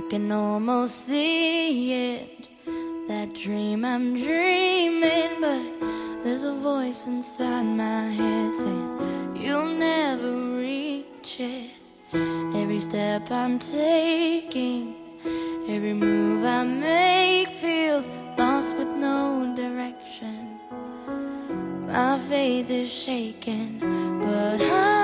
can almost see it, that dream I'm dreaming, but there's a voice inside my head saying you'll never reach it. Every step I'm taking, every move I make feels lost with no direction. My faith is shaking, but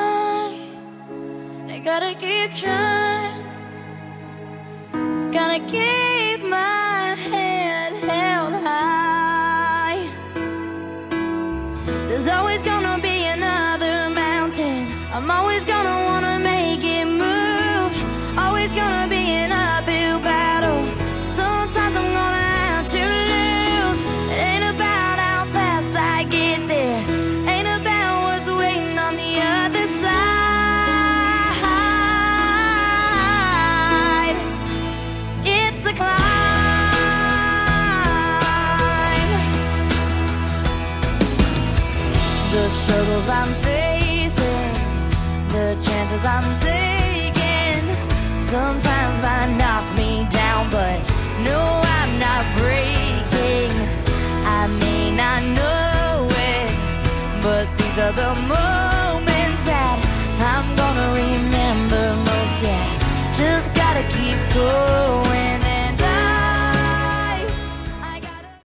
I gotta keep trying. Gotta keep my head held high. There's always gonna be another mountain. I'm always gonna wanna make it move. Always gonna be an uphill battle. Sometimes I'm gonna have to lose. It ain't about how fast I get there, ain't about what's waiting on the other side. It's the climb. The struggles I'm facing, the chances I'm taking, sometimes might knock me down, but no, I'm not breaking. I may not know it, but these are the moments that I'm gonna remember most. Yeah, just gotta keep going, and